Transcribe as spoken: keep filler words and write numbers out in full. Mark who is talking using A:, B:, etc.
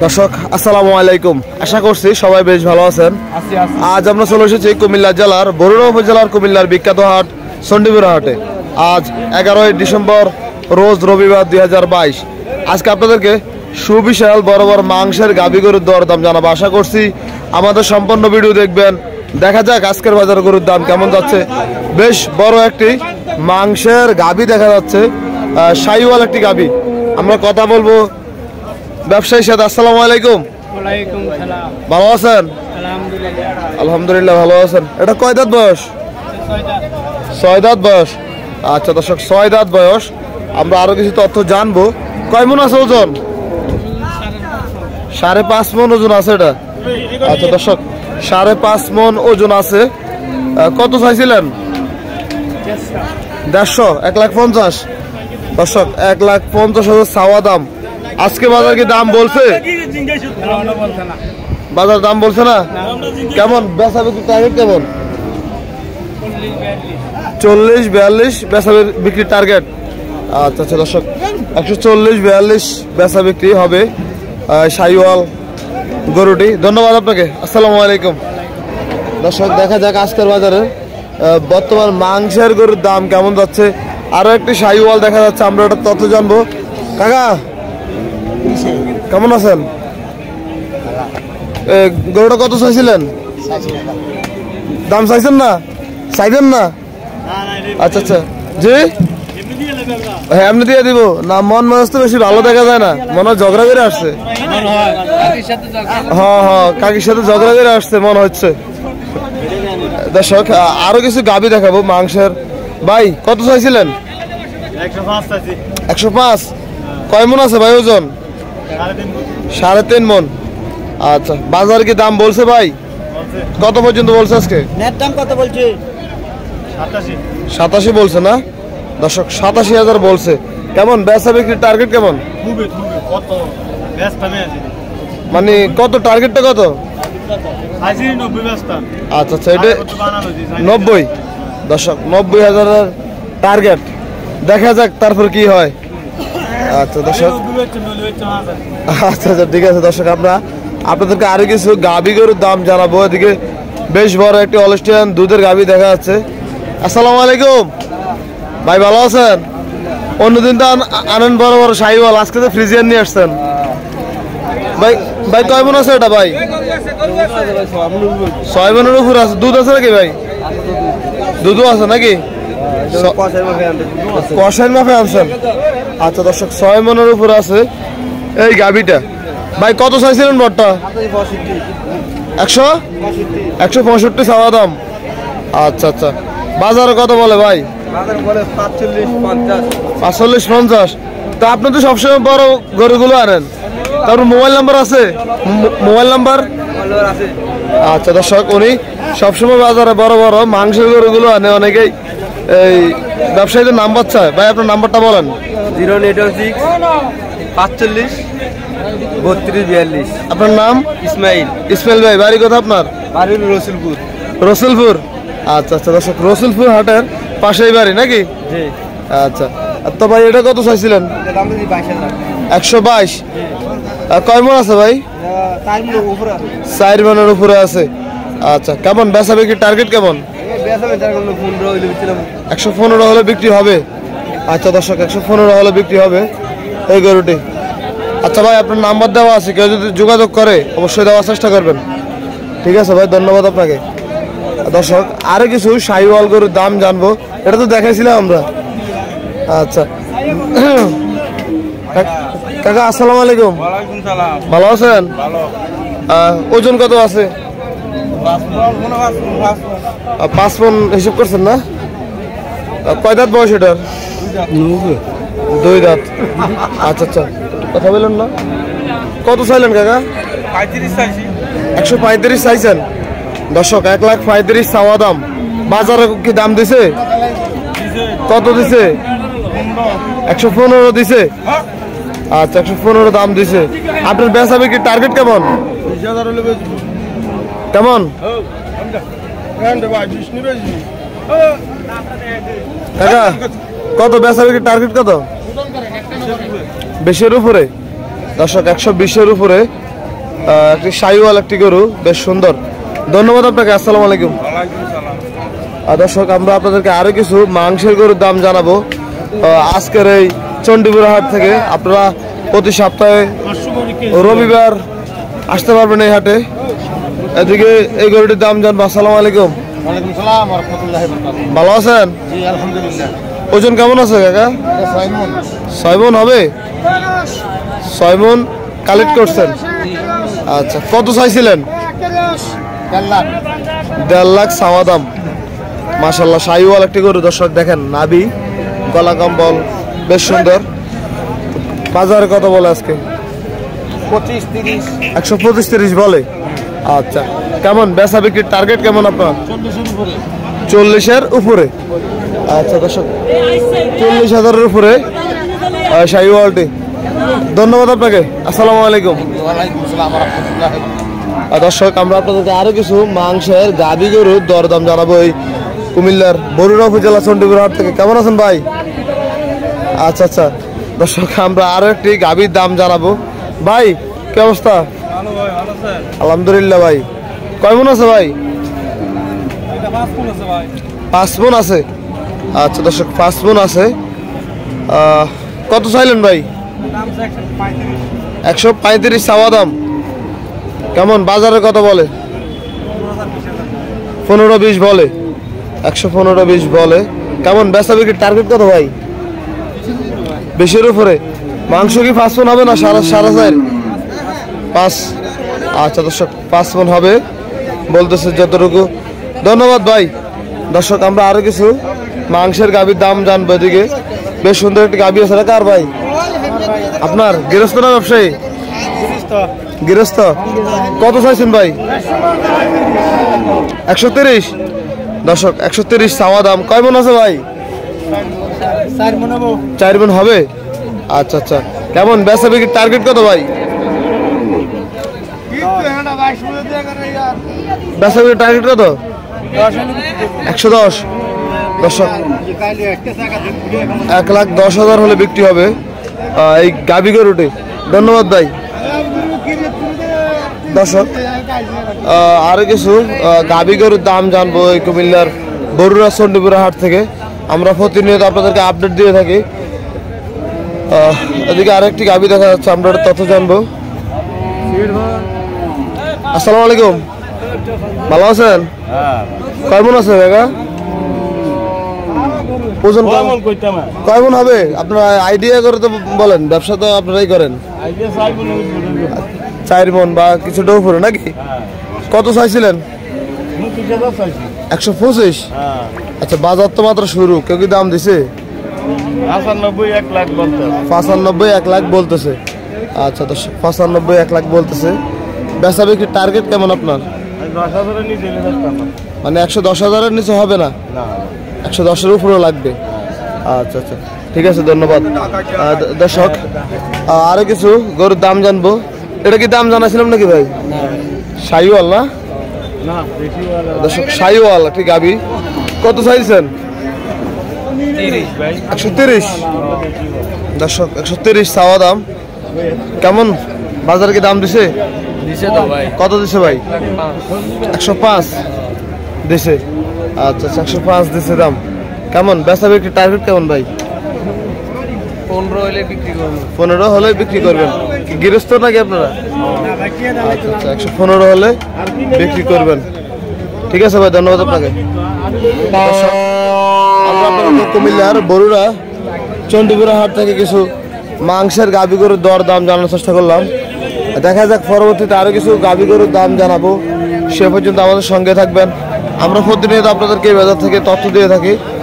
A: দর্শক আসসালামু আলাইকুম, আশা করছি সবাই বেশ ভালো আছেন। আজ আমরা চলে এসেছি কুমিল্লা জেলার বরুড়া উপজেলার কুমিল্লার বিখ্যাত হাট চণ্ডীপুর হাটে। আজ এগারোই ডিসেম্বর রোজ রবিবার দুই হাজার বাইশ। আজকে আপনাদেরকে সুবিশাল বড় বড় মাংসের গাভী গরুর দরদাম জানাবো। আশা করছি আমাদের সম্পূর্ণ ভিডিও দেখবেন। দেখা যাক আজকের বাজার গরুর দাম কেমন যাচ্ছে। বেশ বড় একটি মাংসের গাভী দেখা যাচ্ছে, শাহিওয়াল একটি গাভী। আমরা কথা বলবো ব্যবসায়ীর সাথে। আসসালামু আলাইকুম।
B: ওয়ালাইকুম সালাম।
A: ভালো আছেন?
B: আলহামদুলিল্লাহ।
A: আলহামদুলিল্লাহ ভালো আছেন। এটা কয় দাঁত বয়স? ছয় দাঁত বয়স। আচ্ছা দর্শক, ছয় দাঁত বয়স। আমরা আরো কিছু তথ্য জানবো। কয় মন আছে ওজন? সাড়ে পাঁচ মন ওজন আছে এটা। আচ্ছা দর্শক, সাড়ে পাঁচ মন ওজন আছে। কত চাইছিলেন? দেড়শো, এক লাখ পঞ্চাশ। দর্শক, এক লাখ পঞ্চাশ হাজার চাওয়া দাম। আজকে বাজার কি দাম বলছে? বাজার দাম বলছে না? কেমন বেচা বিক্রি টার্গেট কেমন? চল্লিশ বিয়াল্লিশ বেচা বিক্রির টার্গেট। আচ্ছা আচ্ছা দর্শক, একশো চল্লিশ বিয়াল্লিশ বেচা বিক্রি হবে শাহিওয়াল গরুটি। ধন্যবাদ আপনাকে। আসসালামু আলাইকুম। দর্শক, দেখা যাক আজকের বাজারে বর্তমান মাংসের গরুর দাম কেমন যাচ্ছে। আরো একটি শাহিওয়াল দেখা যাচ্ছে, আমরা একটা তথ্য জানবো। কাকা কেমন আছেন? গরুটা কত চাইছিলেন? দাম চাইছেন না? চাইবেন না? আচ্ছা আচ্ছা, জি হ্যাঁ এমনি দিয়ে দিব না। মন মানুষ তো বেশি ভালো দেখা যায় না, মনে হয় ঝগড়া করে আসছে। হ্যাঁ হ্যাঁ, কাকির সাথে ঝগড়া করে আসছে মনে হচ্ছে। দর্শক, আরো কিছু গাভী দেখাবো মাংসের। ভাই কত চাইছিলেন? একশো পাঁচ। কয় মন আছে ভাই ওজন? সাড়ে তিন মন। আচ্ছা, বাজার কি দাম বলছে ভাই? কত পর্যন্ত বলছে আজকে?
B: নেট দাম কত বলছে?
A: সাতাশি বলছে না? দর্শক, সাতাশি হাজার বলছে। কেমন বেচা বিক্রির টার্গেট কেমন? মানে কত টার্গেটটা কত? আচ্ছা আচ্ছা, এটা নব্বই। দর্শক, নব্বই হাজারের টার্গেট। দেখা যাক তারপর কি হয়। আচ্ছা দর্শক, আচ্ছা আচ্ছা ঠিক আছে। দর্শক, আমরা আপনাদেরকে আরো কিছু গাভী গরুর দাম জানাবো। এদিকে বেশ বড় একটি অলস্টিয়ান দুধের গাভী দেখা যাচ্ছে। আসসালামু আলাইকুম ভাই, ভালো আছেন? অন্যদিন তো আনেন বড় বড় শাহিওয়াল, আজকে তো ফ্রিজিয়ান নিয়ে আসছেন ভাই। ভাই কয় মন আছে এটা ভাই? ছয় মনের উপর আছে। দুধ আছে নাকি ভাই? দুধও আছে নাকি? কষাইর মাপে আনছেন? আচ্ছা দর্শক, ছয় মনের উপর আছে এই গাভীটা। ভাই কত চাইছিলেন বড়টা? একশো একশো পঁয়ষট্টি চাওয়া দাম। আচ্ছা আচ্ছা, বাজারে কত বলে ভাই? পাঁচচল্লিশ পঞ্চাশ। তা আপনি তো সবসময় বড় গরুগুলো আনেন, তারপর মোবাইল নাম্বার আছে? Mobile number? আচ্ছা দর্শক, উনি সবসময় বাজারে বড় বড় মাংসের গরুগুলো আনে। অনেকেই এই ব্যবসায়ীদের নাম্বার চায়। ভাই আপনার নাম্বারটা বলেন।
B: জিরো এইট সিক্স পাঁচচল্লিশ বত্রিশ বিয়াল্লিশ।
A: আপনার নাম?
B: ইসমাইল।
A: ইসমাইল ভাই, বাড়ি কথা আপনার?
B: বাড়ি রসুলপুর।
A: রসুলপুর। আচ্ছা আচ্ছা দর্শক, রসুলপুর হাটের পাশেই বাড়ি নাকি?
B: জি।
A: আচ্ছা, তো ভাই এটা কত চাইছিলেন? একশো বাইশ। কয় মন আছে ভাই? চার মনের উপরে আছে। আচ্ছা, কেমন বেচা বিক্রির টার্গেট কেমন? একশো পনেরো হলে বিক্রি হবে। আচ্ছা দর্শক, একশো পনেরো হলে বিক্রি হবে এই গরুটি। আচ্ছা ভাই, আপনার নাম্বার দেওয়া আছে, কেউ যদি যোগাযোগ করে অবশ্যই দেওয়ার চেষ্টা করবেন। ঠিক আছে ভাই, ধন্যবাদ আপনাকে। দর্শক, আরো কিছু শাহিওয়াল গরুর দাম জানবো। এটা তো দেখাইছিলাম আমরা। আচ্ছা কাকা আসসালামু আলাইকুম। ভালো আছেন? ওজন কত আছে? পাঁচ মন হিসাব করছেন না? কয় দাঁত বয়স এটার? দুই দাঁত। আচ্ছা আচ্ছা, কথা বললেন না? কত চাইলেন কাকা? একশো পঁয়ত্রিশ চাইছেন। দর্শক, এক লাখ পঁয়ত্রিশ চাওয়া দাম। বাজারে কি দাম দিছে? কত দিছে? একশো পনেরো দিছে। আচ্ছা, একশো পনেরো দাম দিছে। আপনার বেচা বিক্রির টার্গেট কেমন? কেমন কাকা, কত বেচা বিক্রির টার্গেট কত? বিশের উপরে। দর্শক, একশো বিশের উপরে আহ, একটি শাহিওয়াল একটি গরু, বেশ সুন্দর। ধন্যবাদ আপনাকে, আসসালামু আলাইকুম। আর দর্শক, আমরা আপনাদেরকে আরো কিছু মাংসের গরুর দাম জানাবো আহ, আজকের এই চণ্ডীপুর হাট থেকে। আপনারা প্রতি সপ্তাহে রবিবার আসতে পারবেন এই হাটে। এদিকে এই গরুটির দাম জানবো। আসসালামু আলাইকুম।
B: ওয়ালাইকুম সালাম ওয়া রাহমাতুল্লাহি ওয়া বারাকাতুহু।
A: ভালো আছেন?
B: জি আলহামদুলিল্লাহ।
A: ওজন কেমন আছে কাকা?
B: ছয় মণ।
A: ছয় মণ হবে? ছয় মণ কালেক্ট করছেন? আচ্ছা, কত চাইছিলেন?
B: দেড় লাখ।
A: দেড় লাখ চাওয়া দাম। মাশাল্লাহ, শাহিওয়াল একটি গরু। দর্শক দেখেন, নাভি, গলা কম্বল বেশ সুন্দর। বাজারে কত বলে আজকে?
B: পঁচিশ তিরিশ।
A: একশো পঁচিশ তিরিশ বলে। আচ্ছা, কেমন বেচা বিক্রির টার্গেট কেমন আপনার?
B: চল্লিশের উপরে।
A: চল্লিশের উপরে। আচ্ছা দর্শক, চল্লিশ হাজারের উপরে আহ, শাহিওয়ালটি। ধন্যবাদ আপনাকে, আসসালামু আলাইকুম।
B: ওয়ালাইকুম সালাম ওয়া রাহমাতুল্লাহি ওয়া বারাকাতুহু।
A: আর দর্শক, আমরা আপনাদেরকে আরো কিছু মাংসের গাভী গরুর দরদাম জানাবো এই কুমিল্লার বরুড়া উপজেলা চণ্ডীপুর হাট থেকে। কেমন আছেন ভাই? আচ্ছা আচ্ছা দর্শক, আমরা আরো একটি গাভীর দাম জানাবো। ভাই কি অবস্থা? আলহামদুলিল্লাহ। ভাই কয় মণ আছে ভাই? পাঁচ মণ আছে। আচ্ছা দর্শক, পাঁচ মণ আছে। আহ, কত চাইলেন ভাই? একশো পঁয়ত্রিশ চাওয়া দাম। কেমন বাজারে কত বলে? পনেরো বিশ বলে। একশো পনেরো বিশ বলে। কেমন বেচা বিক্রির টার্গেট কত ভাই? বেশির উপরে। মাংস কি পাঁচ মণ হবে না সারা সারা চার? পাঁচ। আচ্ছা দর্শক, পাঁচ মণ হবে বলতেছে যতটুকু। ধন্যবাদ ভাই। দর্শক, আমরা আরো কিছু মাংসের গাভীর দাম জানবো। এদিকে বেশ সুন্দর একটি গাভী আছে। এটা কার ভাই? আপনার গৃহস্থ না ব্যবসায়ী? গৃহস্থ। কত চাইছেন ভাই? একশো তিরিশ। দর্শক, একশো তিরিশ চাওয়া দাম। কয় মণ আছে ভাই?
B: চার মণ হবে।
A: চার মণ হবে। আচ্ছা আচ্ছা, কেমন বেচা বিক্রির টার্গেট কত ভাই? বেচা বিক্রির টার্গেট কত? একশো দশ। দর্শক, এক লাখ দশ হাজার হলে বিক্রি হবে আহ, এই গাভী গরুটি। ধন্যবাদ ভাই। দর্শক, আহ, আরো কিছু আহ, গাভী গরুর দাম জানবো এই কুমিল্লার বরুড়া চণ্ডীপুর হাট থেকে। আমরা প্রতিনিয়ত আপনাদেরকে আপডেট দিয়ে থাকি। আহ, এদিকে আরেকটি গাভী দেখা যাচ্ছে, আমরা একটা তথ্য জানবো। আসসালামু আলাইকুম। ভালো আছেন? কয় মণ আছে কাকা? ওজন কয় মণ হবে? আপনারা আইডিয়া করে তো বলেন, ব্যবসা তো আপনারাই করেন। চার মণ বা কিছুটা উপরে নাকি? কত চাইছিলেন? একশো পঁচিশ। আচ্ছা, বাজার তো মাত্র শুরু, কেউ কি দাম দিছে?
B: পঁচানব্বই এক লাখ বলতে।
A: পঁচানব্বই এক লাখ বলতেছে। আচ্ছা দশ পঁচানব্বই এক লাখ বলতেছে। বেচা বিক্রির টার্গেট কেমন আপনার?
B: দশ হাজারের নিচে
A: মানে একশো দশ হাজারের নিচে হবে না? একশো দশের উপরেও লাগবে। আচ্ছা আচ্ছা, ঠিক আছে, ধন্যবাদ। আহ, দ- দর্শক, আহ, আরো কিছু গরুর দাম জানবো। এটা কি দাম জানাছিলাম নাকি ভাই? শাহিওয়াল না? দর্শক, শাহিওয়াল একটি গাভী। কত চাইছেন? একশো তিরিশ। দর্শক, একশো তিরিশ চাওয়া দাম। কেমন বাজারে কি দাম দিছে? কত দিছে ভাই? একশো পাঁচ দিছে। আচ্ছা আচ্ছা, একশো পাঁচ দিছে দাম। কেমন বেচা বিক্রির টার্গেট কেমন ভাই?
B: পনেরো হলে বিক্রি করবো।
A: পনেরো হলে বিক্রি করবেন। কি গৃহস্থ নাকি আপনারা? আচ্ছা আচ্ছা, একশো পনেরো হলে বিক্রি করবেন। ঠিক আছে ভাই, ধন্যবাদ আপনাকে। দর্শক, আমরা আপনাদের কুমিল্লার বরুড়া চণ্ডীপুরা হাট থেকে কিছু মাংসের গাভী গরুর দর দাম জানার চেষ্টা করলাম। দেখা যাক পরবর্তীতে আরো কিছু গাভী গরুর দাম জানাবো। সে পর্যন্ত আমাদের সঙ্গে থাকবেন। আমরা প্রতিনিয়ত আপনাদেরকে এই বাজার থেকে তথ্য দিয়ে থাকি।